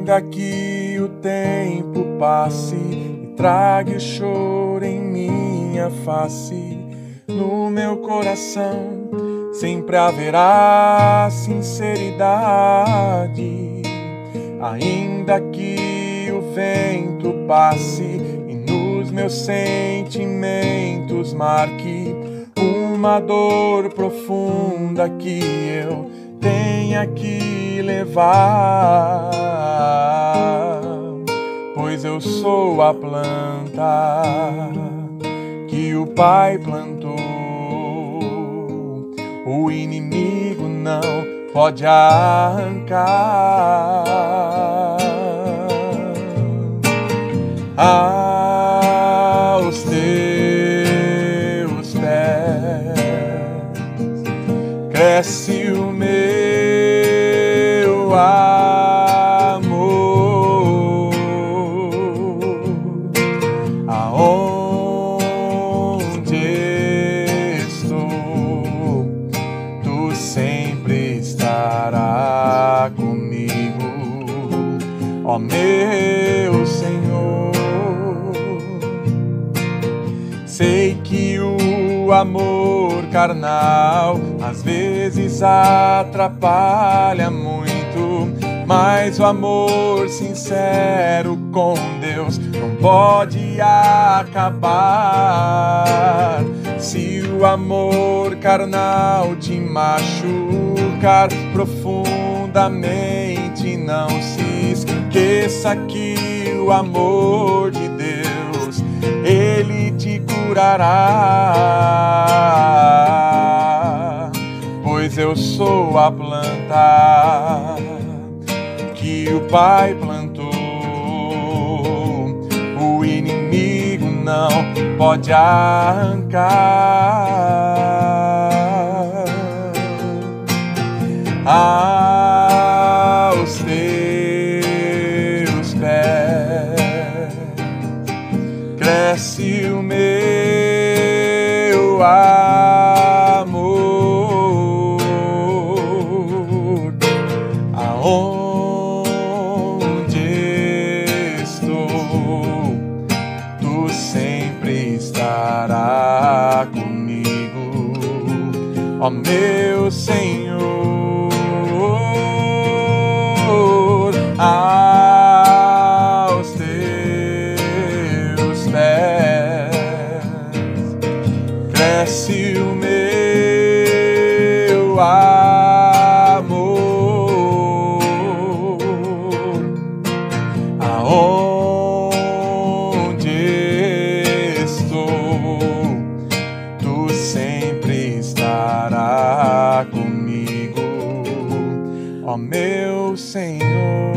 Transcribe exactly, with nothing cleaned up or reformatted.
Ainda que o tempo passe e traga o choro em minha face, no meu coração sempre haverá sinceridade. Ainda que o vento passe e nos meus sentimentos marque uma dor profunda que eu tenha que levar, pois eu sou a planta que o Pai plantou. O inimigo não pode arrancar. Aos teus pés cresce o meu amor. Aonde estou, tu sempre estará comigo, ó meu Senhor. Sei que o amor carnal às vezes atrapalha muito, mas o amor sincero com Deus não pode acabar. Se o amor carnal te machucar profundamente, não se esqueça que o amor de Deus, Ele te curará, pois eu sou a planta que o Pai plantou. O inimigo não pode arrancar. Aos teus pés cresce o meu amor. Aonde estou, tu sempre estará comigo, ó meu Senhor. Aos teus pés cresce o meu amor. Aonde estou, tu sempre estará comigo, ó meu Senhor.